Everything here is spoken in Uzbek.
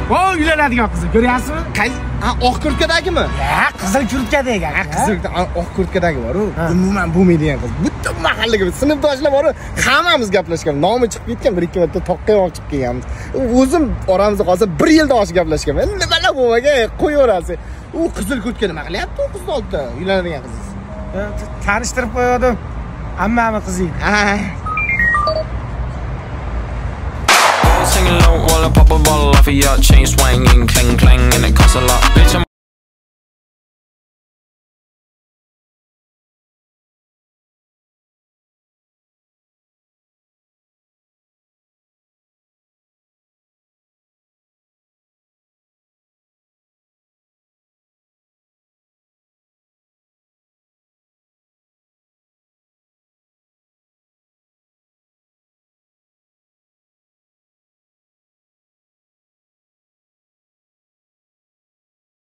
Voy, uylanadigan qiz, ko'ryapsizmi? Oq kurtkadagimi? Ha, qizil kurtkadagi. Qizil oq kurtkadagi bor-ku. Umuman bo'lmaydigan qiz. Butun mahallaga sinfdoshlar bor-ku, hammamiz gaplashgan. Nomi chiqib ketgan, bir ikki marta toqqayoq chiqib kelganmiz. O'zim oramizda qolsa 1 yildan oshiq gaplashganman. Nimalar bo'lmagan, qo'yaverasiz. U qizil kurtka nima qilyapti u qizni oldida? Uylanadigan qiz. Tanishtirib qo'ydim. Ammami qizi. Singing low while I pop a bottle off of your chain swinging, clang clang, and it costs a lot. Bitch, I'm